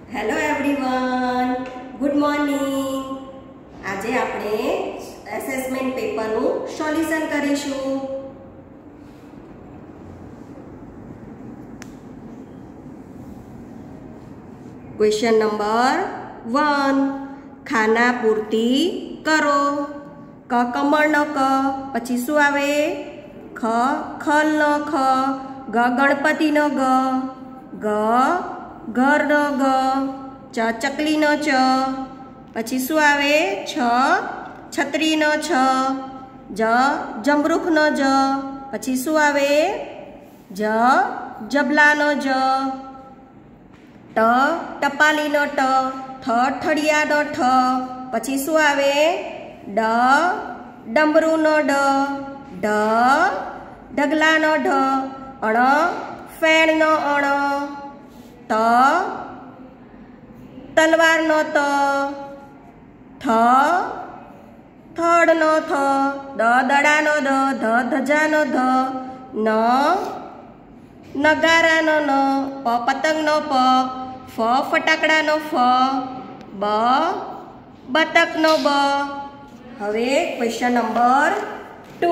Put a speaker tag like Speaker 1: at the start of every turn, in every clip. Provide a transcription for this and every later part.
Speaker 1: Hello everyone, good morning. આજે આપણે assessment પેપરનું સોલ્યુશન કરીશું. ક્વેશ્ચન નંબર 1, ખાના પૂર્તિ કરો. ક કમળનો ક, પછી શું આવે? ખ ખલનો ખ, ગ ગણપતિનો ગ, ગ ઘરનો ગ, ચ ચકલીનો ચ, પછી શું આવે? છ છત્રીનો છ, જ જમરૂખનો જ, પછી શું આવે? જ જબલાનો જ, ટ ટપાલીનો ટ, ઠ ઠળિયાનો ઠ, પછી શું આવે? ડ ડમરૂનો ડ, ઢ ઢગલાનો ઢ, અણ ફેણનો અણ, ત તલવારનો ત, થ થડનો થ, દ દડાનો દ, ધ ધજાનો ધ, ન નગારાનો ન, પ પતંગનો પ, ફ ફટાકડાનો ફ, બ બતકનો બ. હવે ક્વેશ્ચન નંબર 2.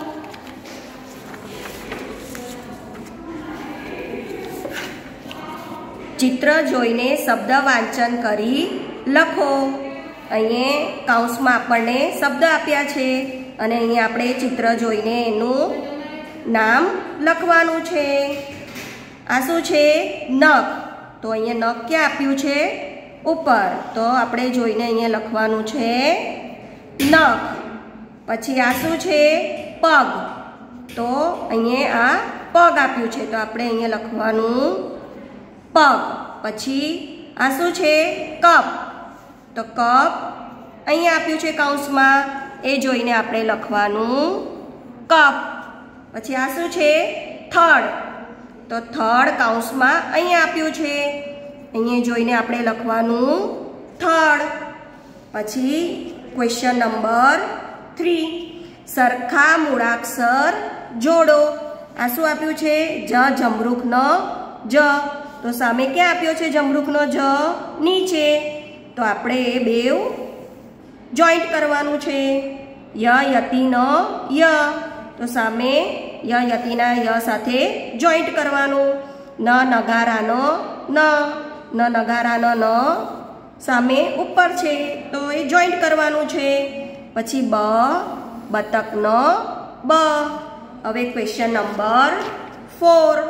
Speaker 1: ચિત્ર જોઈને શબ્દ વાંચન કરી લખો. અહીંયા કૌંસમાં આપણને શબ્દ આપ્યા છે અને અહીંયા આપણે ચિત્ર જોઈને એનું નામ લખવાનું છે. આ શું છે? નખ. તો અહીંયા નખ ક્યાં આપ્યું છે? ઉપર. તો આપણે જોઈને અહીંયા લખવાનું છે નખ. પછી આ શું છે? પગ. તો અહીંયા આ પગ આપ્યું છે તો આપણે અહીંયા લખવાનું પગ. પછી આ શું છે? કપ. તો કપ અહીંયા આપ્યું છે કૌંસમાં, એ જોઈને આપણે લખવાનું કપ. પછી આ શું છે? થડ. તો થડ કૌંસમાં અહીંયા આપ્યું છે, અહીંયા જોઈને આપણે લખવાનું થડ. પછી ક્વેશ્ચન નંબર 3, સરખા મૂળાક્ષર જોડો. આ શું આપ્યું છે? જ જમરૂખનો જ. તો સામે ક્યાં આપ્યો છે જમરૂખનો જ? નીચે. તો આપણે એ બેવ જોઈન્ટ કરવાનું છે. ય યતિનો ય. તો સામે ય યતિના ય સાથે જોઈન્ટ કરવાનું. ન નગારાનો ન. ન નગારાનો ન સામે ઉપર છે તો એ જોઈન્ટ કરવાનું છે. પછી બ બતકનો બ. હવે ક્વેશ્ચન નંબર 4,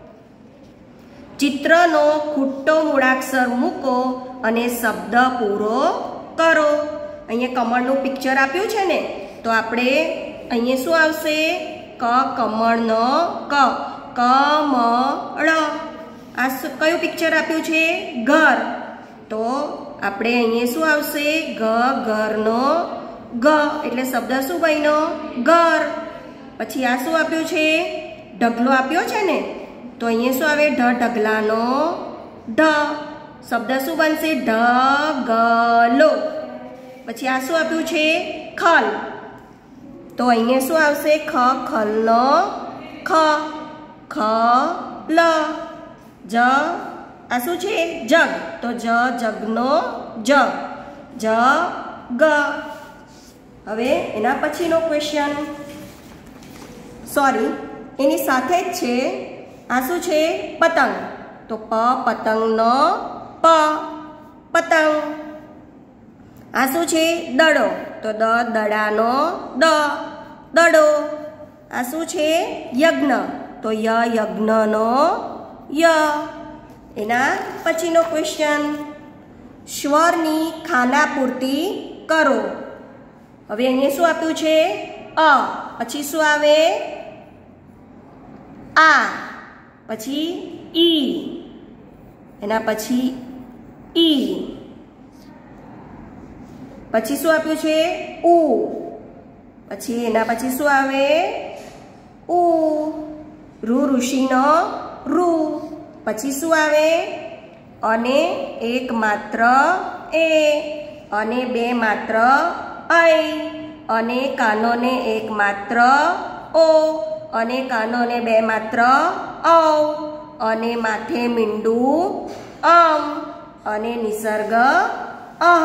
Speaker 1: ચિત્રનો ખૂટો મૂળાક્ષર મૂકો અને શબ્દ પૂરો કરો. અહીંયા કમળનું પિક્ચર આપ્યું છે ને, તો આપણે અહીંયા શું આવશે? ક કમળનો ક, કમળ. આ કયું પિક્ચર આપ્યું છે? ઘર. તો આપણે અહીંયા શું આવશે? ઘ ઘરનો ગ, એટલે શબ્દ શું બન્યો? ઘર. પછી આ શું આપ્યું છે? ઢગલો આપ્યો છે ને, તો અહીંયા શું આવે? ઢ ઢગલાનો ઢ, શબ્દ શું બનશે? ઢગલો. પછી આ શું આપ્યું છે? ખલ. તો અહીંયા શું આવશે? ખ ખલનો ખ, ખલ. જ આ શું છે? જગ. તો જ જગનો જ, જગ. હવે એના પછીનો ક્વેશ્ચન, સોરી એની સાથે જ છે. આ શું છે? પતંગ. તો પ પતંગનો પ, પતંગ. આ શું છે? દડો. તો દ દડાનો દ, દડો. આ શું છે? યજ્ઞ. તો ય યજ્ઞનો ય. એના પછીનો ક્વેશ્ચન, સ્વરની ખાનાપૂર્તિ કરો. હવે અહીંયા શું આપ્યું છે? અ. પછી શું આવે? આ. પછી ઈ. એના પછી ઈ. પછી શું આપ્યું છે? ઉ. પછી એના પછી શું આવે? ઉ. ઋ ઋષિનો ઋ. પછી શું આવે? અને એક માત્ર એ, અને બે માત્ર ऐ, અને કાનોને એક માત્ર ઓ, અને કાનોને બે માત્ર ઔ, અને માથે મીંડું આમ. અને નિસર્ગ અહ.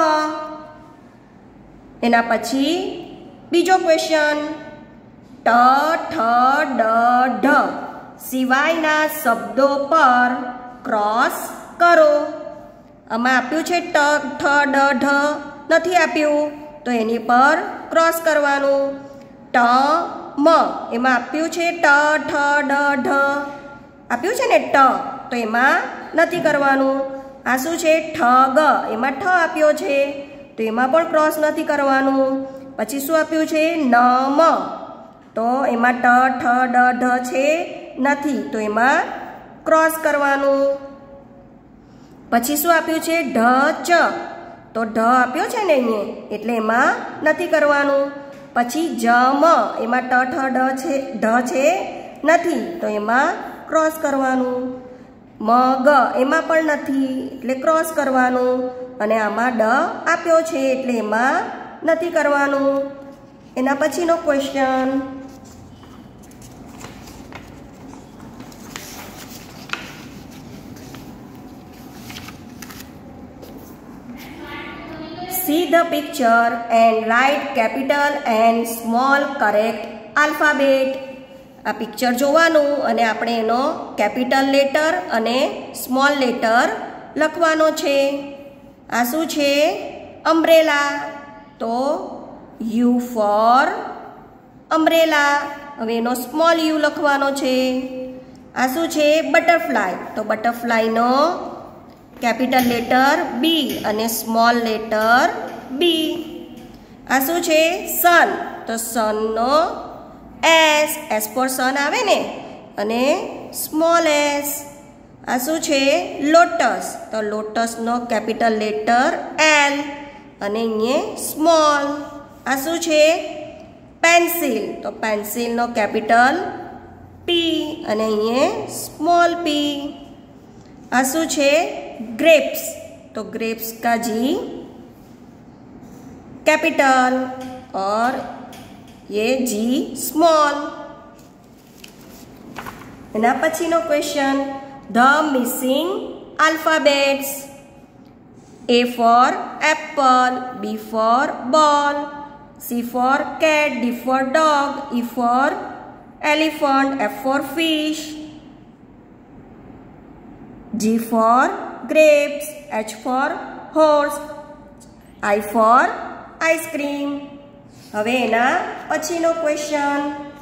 Speaker 1: એના પછી બીજો ક્વેશ્ચન, ટ ઠ ડ ઢ સિવાયના શબ્દો પર ક્રોસ કરો. આમાં આપ્યું છે ટ ઠ ડ ઢ, નથી આપ્યું તો એની પર ક્રોસ કરવાનું. ટ મ એમાં આપ્યું છે ટ ઠ ડ ઢ, આપ્યું છે ને ટ, તો એમાં નથી કરવાનું. આ શું છે ઠ ગ, એમાં ઠ આપ્યો છે તો એમાં પણ ક્રોસ નથી કરવાનું. પછી શું આપ્યું છે ન મ, તો એમાં ટ ઠ ડ ઢ છે નથી તો એમાં ક્રોસ કરવાનું. પછી શું આપ્યું છે ઢ ચ, તો ઢ આપ્યો છે ને અહીંયા એટલે એમાં નથી કરવાનું. પછી જ મ એમાં ટ ઠ ઢ છે નથી તો એમાં ક્રોસ કરવાનું. મ ગ એમાં પણ નથી એટલે ક્રોસ કરવાનું. અને આમાં ડ આપ્યો છે એટલે એમાં નથી કરવાનું. એના પછીનો question, see the picture and write capital and small correct alphabet. આ પિક્ચર જોવાનું અને આપણે એનો કેપિટલ લેટર અને સ્મોલ લેટર લખવાનો છે. આ શું છે અમ્બ્રેલા, તો યુ ફોર અમ્બ્રેલા, હવે એનો સ્મોલ યુ લખવાનો છે. આ શું છે બટરફ્લાય, તો બટરફ્લાયનો કેપિટલ લેટર બી અને સ્મોલ લેટર બી. આ શું છે સન, તો સનનો એસ, એસ ફોર સન આવે ને, અને સ્મોલ એસ. આ શું છે લોટસ, તો લોટસનો કેપિટલ લેટર એલ અને અહીંયા સ્મોલ. આ શું છે પેન્સિલ, તો પેન્સિલનો કેપિટલ પી અને અહીંયા સ્મોલ પી. આ શું છે ग्रेप्स, तो ग्रेप्स का जी कैपिटल और ये जी स्मॉल. एना पछीनो question, the missing alphabets. A for apple, B for ball, C for cat, D for dog, E for elephant, F for fish, G for grapes, H for horse, I for ice cream. હવે એના પછીનો question,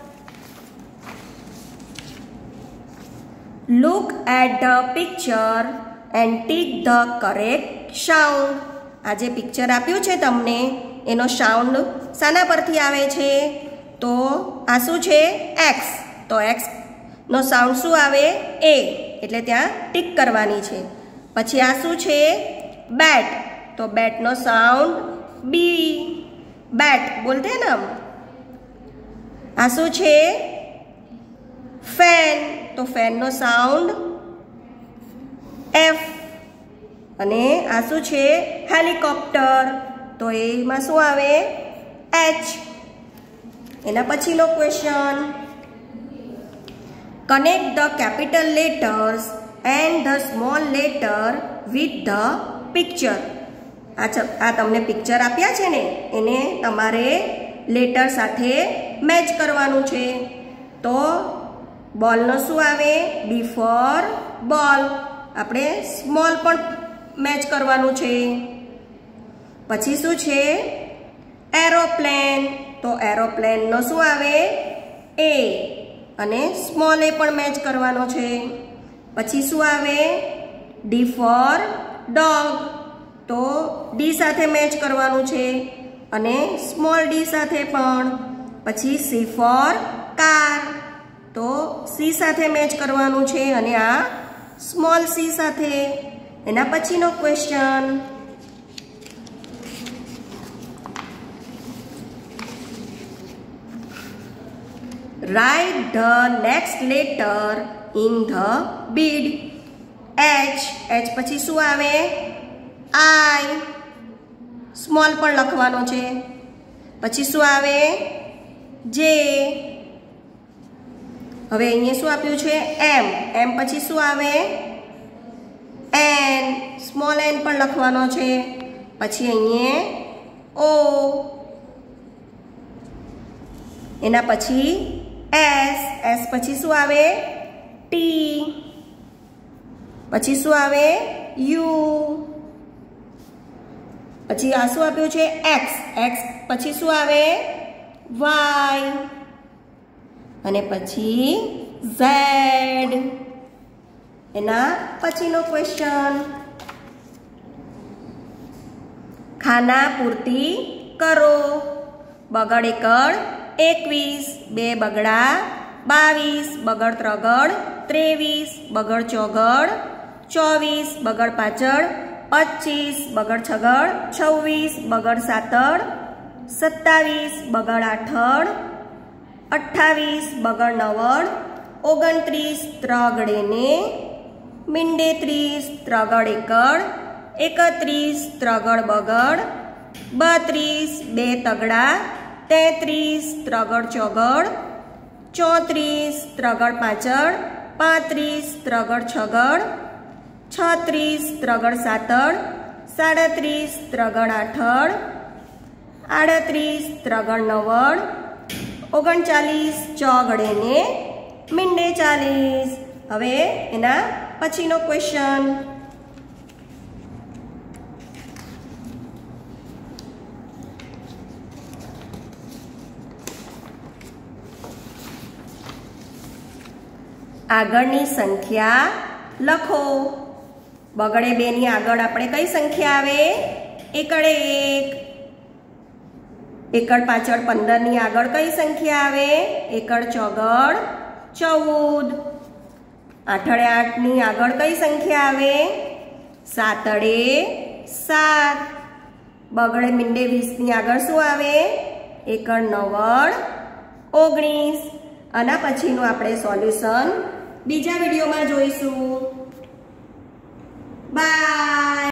Speaker 1: look at the picture and tick the correct sound. આ જે picture આપ્યું છે તમને એનો sound શાના પરથી આવે છે, તો આ શું છે એક્સ, તો એક્સ નો સાઉન્ડ શું આવે એ, એટલે ત્યાં ટીક કરવાની છે. પછી આ શું છે બેટ, તો બેટનો સાઉન્ડ બી, બેટ બોલતે ને हम. આ શું છે ફેન, તો ફેનનો સાઉન્ડ એફ. અને આ શું છે હેલિકોપ્ટર, તો એમાં શું આવે એચ. એના પછીનો question, connect the capital letters and the small letter with the picture. આ તમને પિક્ચર આપ્યા છે ને એને તમારે લેટર સાથે મેચ કરવાનું છે. તો બોલનો શું આવે બી ફોર બોલ, આપણે સ્મોલ પણ મેચ કરવાનું છે. પછી શું છે એરોપ્લેન, તો એરોપ્લેનનો શું આવે એ અને સ્મોલ એ પણ મેચ કરવાનો છે. પછી શું આવે ડી ફોર ડોગ, તો ડી સાથે મેચ કરવાનું છે અને સ્મોલ ડી સાથે પણ. પછી સી ફોર કાર, તો સી સાથે મેચ કરવાનું છે અને આ સ્મોલ સી સાથે. એના પછીનો question, write the next letter in the bead. H, H પછી શું આવે I, સ્મોલ પણ લખવાનો છે. પછી શું આવે J, હવે અહીંયા શું આપ્યું છે એમ, એમ પછી શું આવે એન, સ્મોલ એન પણ લખવાનો છે, પછી અહીંયા ઓ, એના પછી એસ, એસ પછી શું આવે ટી, પછી શું આવે યુ, પછી આ શું આપ્યું છે એક્સ, એક્સ પછી શું આવે વાય, અને પછી ઝેડ. એના પછીનો ક્વેશ્ચન, ખાના પૂર્તિ કરો. બગડ એકડ 21, બે બગડા 22, બગડ ત્રગડ 23, બગડ ચોગડ 24, બગડ પાછળ 25, બગડ છગડ 26, બગડ સાતડ 27, બગડ આઠડ 28, બગડ નવડ 29, ત્રગડે ને મીંડે 30, ત્રગડ એકડ 31, ત્રગડ બગડ 32, બે તગડા 33, ત્રગડ ચોગડ 34, ત્રગડ પાછળ 35, ત્રગડ છગડ 36, ત્રગડ સાતડ 37, ત્રગડ આઠડ 38, ત્રગડ નવડ 39, ચોગડે ને મીંડે 40. હવે એના પછીનો ક્વેશ્ચન, આગળની સંખ્યા લખો. બગડે 2 ની આગળ આપણે કઈ સંખ્યા આવે એકડે 1, એકડ પાછળ 15 ની આગળ કઈ સંખ્યા આવે એકડ ચોગડ 14, આઠડે 8 ની આગળ કઈ સંખ્યા આવે સાતડે 7, બગડે મીંડે 20 ની આગળ શું આવે એકડ નવડ 19. આના પછીનું આપણે સોલ્યુશન બીજા વિડીયોમાં જોઈશું. બાય.